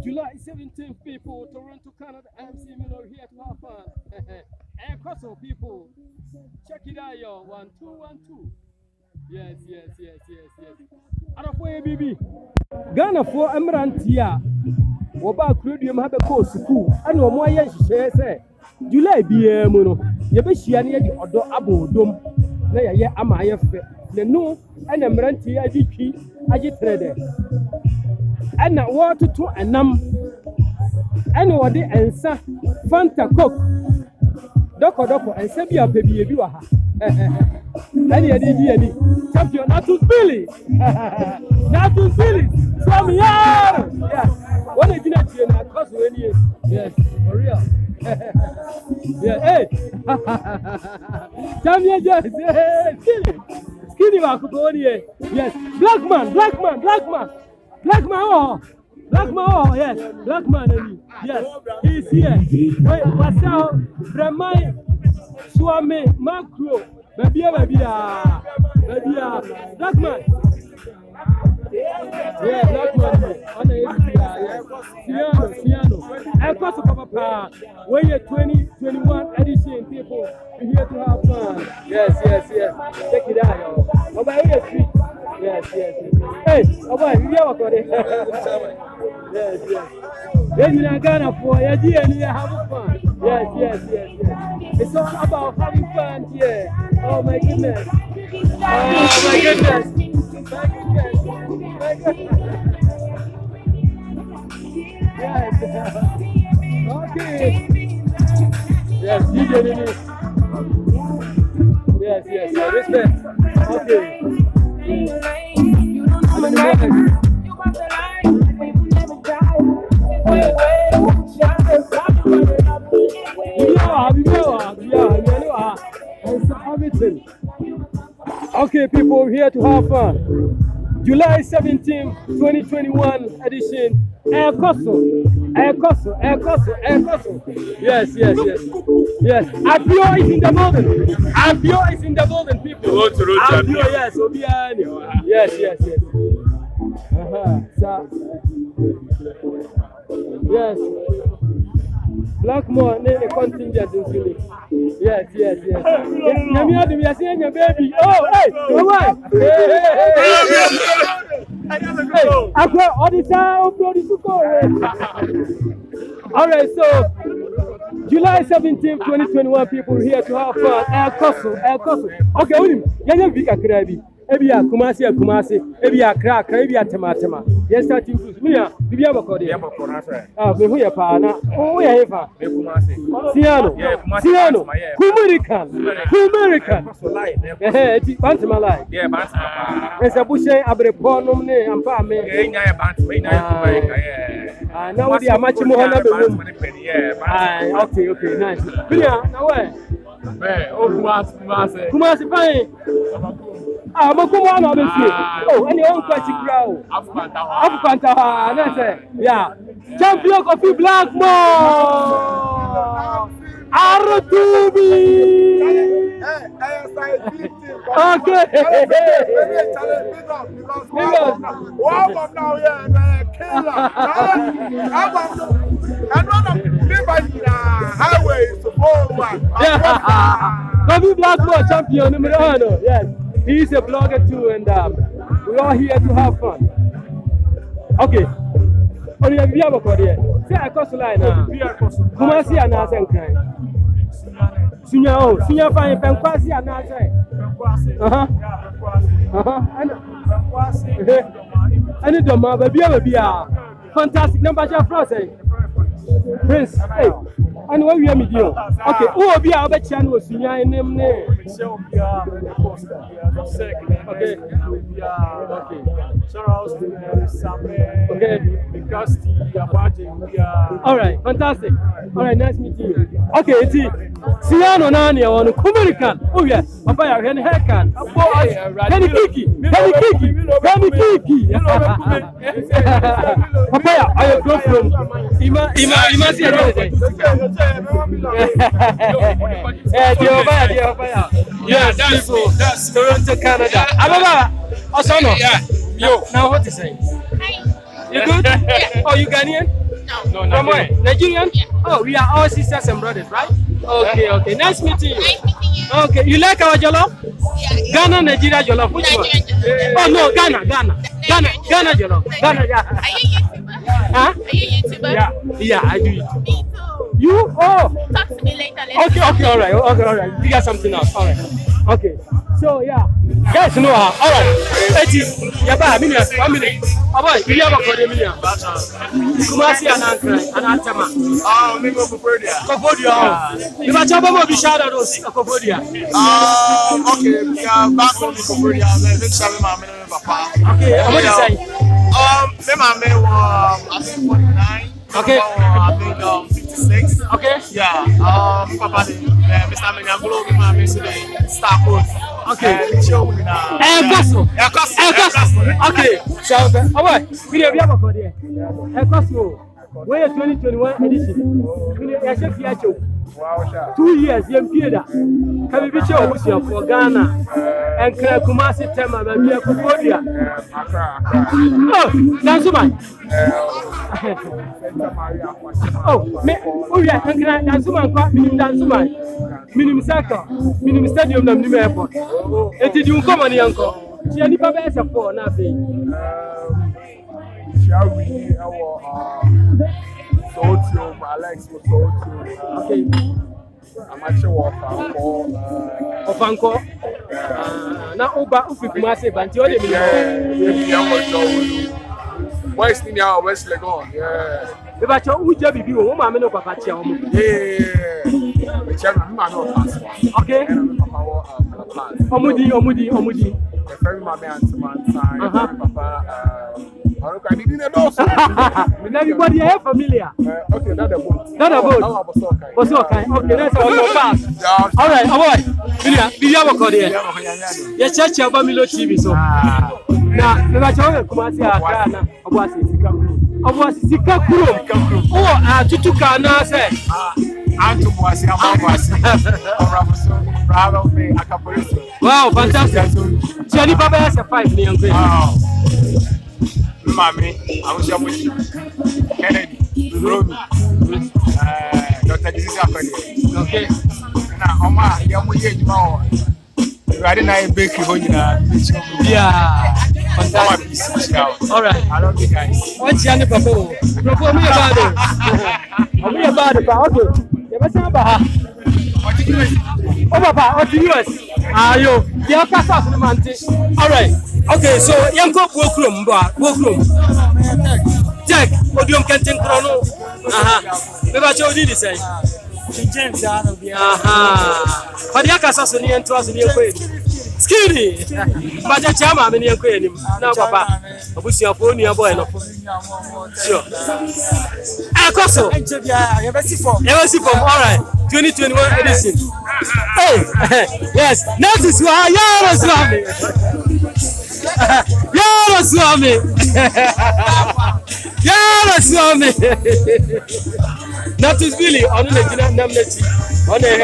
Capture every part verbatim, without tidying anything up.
July seventeenth, people, Toronto, Canada, M C Miller here to have fun. And Kosovo, people, check it out, yo. One, two, one, two. Yes, yes, yes, yes, yes. Arafoye bibi. Ghana for Emrantia. Oba Credium have a course school. And no more yes, she say. July be a mono. Yabeshiani the Odo Abo Dom. Nay, ya Amaya fe. The no and Emrantia Diki. Agitrade. And not water to a num. And what the answer Fanta Coke. Doko Doko and Sabia baby. You are. Any any champion, not to Billy. Not to Billy. Some yeah. Yeah. What a dinner to you now, cause when you yes, for real. Yeah, hey. Champion, yes, skinny. Skinny Makuboni. Yes. Black man, black man, black man. Black man, oh. Black man, oh, yes. Black man, yes. He's here. Wait, what's out? Ramai Swami Macro. Baby, baby, baby, black man. Yeah, black man. On the piano, piano. And course of Papa, when you're twenty twenty-one edition, people, we're here to have fun. Yes, yes, yes. Check it out, yo. Oh, by your street. Yes, yes, yes. Hey, oh, boy, you have got it. Yes, yes. Then you're Ghana for your dear and you have fun. Yes, yes, yes, yes. It's all about having fun here. Oh my goodness. Oh my goodness. My goodness. My goodness. Yes. Okay. Yes, D J Nini. Yes, yes, yes. Respect. Okay. I'm in the Okay, people, we're here to have fun. July seventeenth, twenty twenty-one edition. Air Koso, Air Koso, Air Koso, Air Koso. Yes, yes, yes. Yes. Apio is in the building. Apio is in the building, people. Apio, yes, Obiani. Yes, yes, yes. Uh-huh. So, yes. Blackmore, name contingent in Philly. Yes, yes, yes. Yamia, we are seeing your baby. Oh, hey, come on. Hey, hey, hey. I've got all the time, all right, so July seventeenth, twenty twenty-one, people here to have fun. Air Koso, Air Koso. Okay, wait a minute. You're big at Krabi. Ebia Kumasi Kumasi, Ebia Crack, Ebia Tematema. Yes, that you use me. Bibia Bokodi. Ah, we are Pana. Oh, we have Kumasi. Siano, Siano, Kumerican, Kumerican. Eh, Bantama Life. Yeah, Bantama. There's a bush, Abreponum, and Pame. Ah, now we are much more. Okay, okay, nice. Bia, now where? Oh, Kumasi, Kumasi, fine. Ah, I'm going on over here. Oh, and your own question crowd. Afghan, yeah. Champion Coffee Blackmore. Aratubi. Okay. Because one of now, yeah, killer. And one of the highway is the whole one. Coffee Blackmore champion number one. Yes. He's a blogger too, and um, we're all here to have fun. Okay. Only a Bia Bokodia. Say I cross the line now. Kumasi and Nasan crime. Sunya, oh, Sunya fine, Penquasi and Nasan. Uh huh. Uh huh. And the mother, Bia Bia. Fantastic number, your process. Prince, hey. And what we are meeting? Okay, who will be our channel was Sunya in name? Okay. Okay. Okay. All right, fantastic. All right, nice meeting you. Okay, it's Siano Nani on Kumerican. Oh, yes. Papa, I have a haircut. Penny Kiki. Penny Kiki. Penny Kiki. Papa, I have go from Ima Ima Ima. Yeah, that's that's Toronto, Canada. Ababa, Osono. Yeah. Yo. Now what is it? Hi. You good? Oh, you Ghanaian? No, from where? Nigerian? Yeah. Oh, we are all sisters and brothers, right? Okay, okay. Nice meeting you. Nice meeting you. Okay, you like our jollof? Yeah, yeah. Ghana, Nigeria jollof. Which Nigerian one? jollof. Oh no, Ghana, Ghana, Ghana, Ghana jollof. Ghana, yeah. Are you YouTuber? Huh? Are you YouTuber? Yeah, yeah, I do it. Me too. You? Oh. Talk to me later. later. Okay, okay, all right, okay, all right. You got something else, all right. Okay. So yeah, guys, know how. All right. Eighty. Yeah, but minute, one minute. Oh boy, you have a code, minute. Kumasi and Ankara and Antama. Ah, we go Kofodia. Kofodia. You got job about the shadow those Kofodia. Um, okay, yeah, back on the Kofodia. Let's have my man, papa. Okay, what do you say? Um, me my man was I think forty-nine. Okay. I think um fifty-six. Okay. Yeah. Um, papa, Mister Menyangulo, my man today. Star Coast. Okay. Show me now. Eh, Koso. Eh, Koso. Eh, Koso. Okay. So, oh boy, we have a code here. Eh, Koso. Where twenty twenty-one edition? We are checking here. Two years, young Peter. Can we be sure who's here for Ghana? And Kumasi Tema, and we are Kofodia. Oh, that's one. Oh, me, oh yeah, and that's one. Minim dance one. Minim circle, minim stadium, and new airport. And did you come on the uncle? She only has a four, nothing. Shall we? Sotium, Alex was Sotium. Okay. I'm actually walking for of Uncle. Now, Oba, if you must say, but you're the West India, West Legon. Yeah. If I told you, Jabby, you won't have no papa. Yeah. Which I'm not fast. Okay. Omudi, Omudi, Omudi. The very my man to my time. Papa. Everybody here familiar. Uh, okay, not a boat. Not a boat. What's okay? Okay, that's all your pass. All right, all right. Billy, Billy, I'm going here. Yes, church of Bamilo T V. So now, if I tell you, Kumasi, Akana, Obasi, Obasi, Sikakuro. Oh, ah, Tutuka, now say. Anto Boasi, I'm proud of me. Wow, fantastic. Jenny Baba has a five million. Wow. Mommy, I was your with you. Kennedy, Romy, Doctor Jesus. Okay. Now, Oma, young with you. I didn't know big you. Yeah. Fantastic. All right. I love you guys. What's Yanni Papa? Propose me about it. I'm me about it. Okay. You must have a oh, Papa, what do you use? Ah, yo, you have passed off the mountain. All right. Okay, so young cook walk room, walk room. Jack, what do you can think chrono? Aha. Never showed you the same. Aha. But you can also near trust in your way. Skinny. But the chama, many young queen. Now, Papa, I wish your phone, your boy. Sure. I also never see from all right. twenty twenty-one edition. Hey, yes, that is why you're Swami. You're Swami. You're Swami. That is really on the Namneti. On the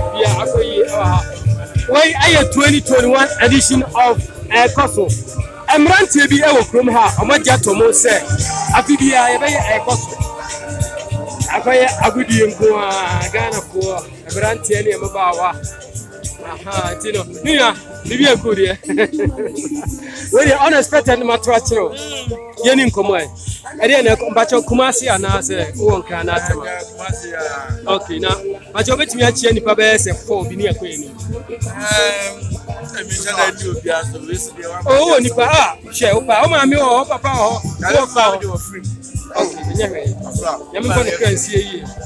Why I have twenty twenty-one edition of Air Koso. I'm ranting to be able to come here. I'm not just to say, I feel I have Air Koso. Akaya agudi ngo Ghana for abranti ene mabawa aha tino nia bibi agudi e we unexpected matrachiro yeni nkomo e ede na mbacho Kumasi ana se wo nka na atema okay na mbacho betimi achie nipa be se four bi ni akoyeni um I mean that you be as the rest dey one oh nipa ah she o pa o ma mi o papa o o fa o free. Okay, yeah, I'm going to see you. Um,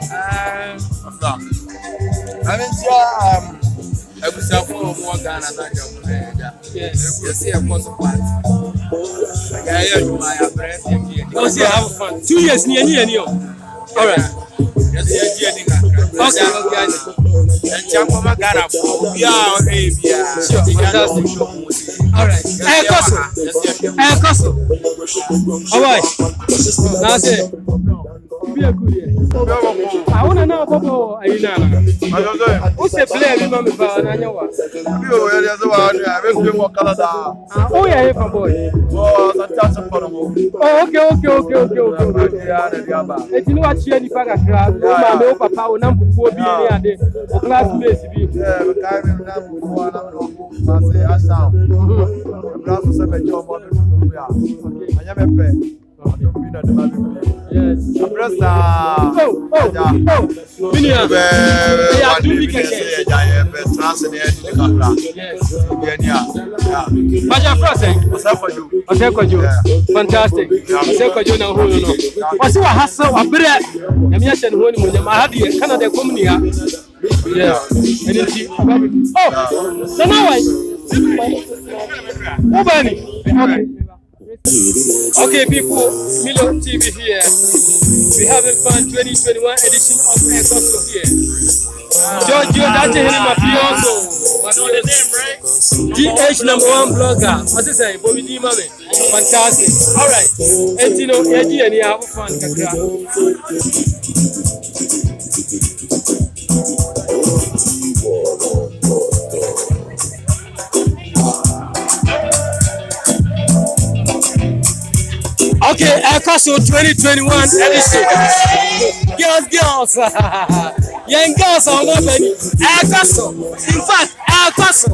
I mean, um, I was out for more Ghana than yes, yes, yeah, of course, part. I am my breath. Oh, yeah, have fun. Two years near you. All right. Yes, yeah, okay, okay. And Chapama Ghana for yeah, yeah, sure, fantastic. All right. Hey, Koso. Hey, Koso. All right. That's it. Be yeah, good. I want to know about Aina. Who's the player? Remember, I know what. Oh, yeah, if a boy. Oh, okay, okay, okay, okay, okay. It's not what you need. Papa, Papa, number four, be the classmates. Yeah, but I yes. Oh, oh, oh. Minia. Yeah, do we get it? Yes. Yeah. But your first thing. What's up for you? What's up for you? Fantastic. What's up for you now? Who know? What's your hustle? A bread. I'm just saying, when you have the Canada company. Yes. And it's oh, so now I. Oh, Benny. Okay, people, Milo T V here. We have a fun twenty twenty-one edition of Ecoso here. Giorgio, that's him, my fiance. What's the name, right? G H number one blogger. What's it saying? Bobby D. Mame. Fantastic. All right. And you know, Eddie and you have fun. Okay, Ecoso twenty twenty-one edition. Girls, girls. Young girls are not many. Ecoso. In fact, Ecoso.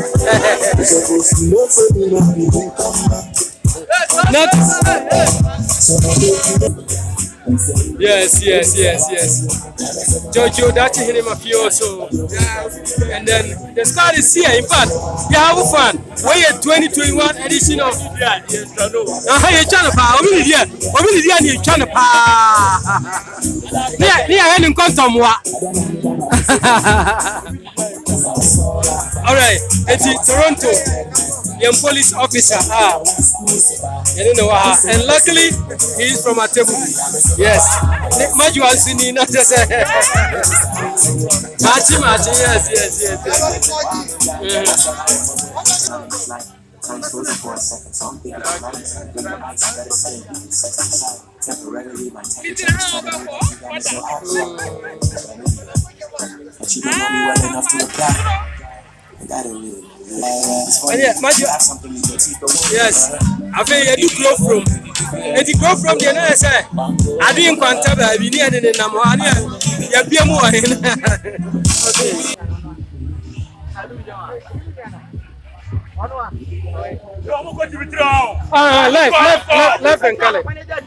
Yes, yes, yes, yes. Giorgio, that's him a few also. And then the squad is here. In fact, you have fun. We are twenty twenty-one edition of yeah, yes, I know. Now, you're trying to power. We need we need you trying to power. Yeah, yeah, and come somewhere. All right, it's Toronto. Young police officer. Ah, you don't know ah. And luckily, he is from a table. Yes. Maju Ansini, not just a Machi Machi. Yes, yes, yes. yes. Yeah, yes, I think you do grow from. And you grow from the N S A. I didn't quantum. I didn't need any number. You be more. Ah, left, left, left, left, and color.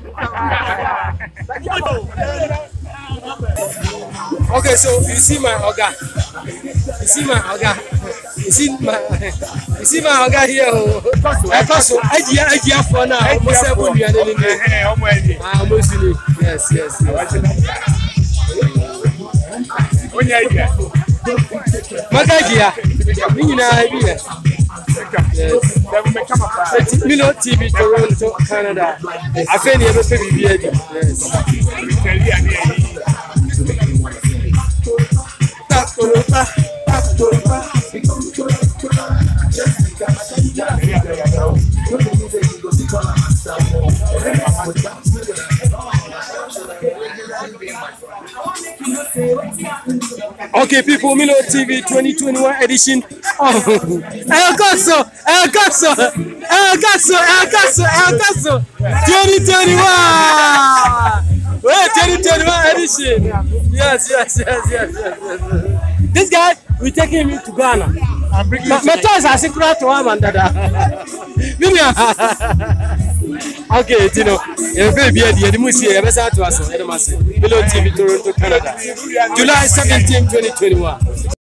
Okay, so you see my Oga. You see my Oga. You see my, you see my Oga here. Ecoso, idea, idea for now. Almost every year. Almost yes, yes, yes. Magagia, Mina idea. Yes. Milo T V, Toronto, Canada. I think you have a baby. Yes. Okay, people, Milo T V twenty twenty-one edition. Oh, Ecoso, Ecoso, Ecoso, Ecoso, Ecoso, twenty twenty-one. Wait, twenty twenty-one edition. Yes, yes, yes, yes, yes, yes. This guy, we take him to Ghana. I'm bringing him. My toys are secret to him and dada. Okay, you know, you're very busy. You're the most here. You're to us. Milo T V Toronto, Canada, July seventeenth, twenty twenty-one.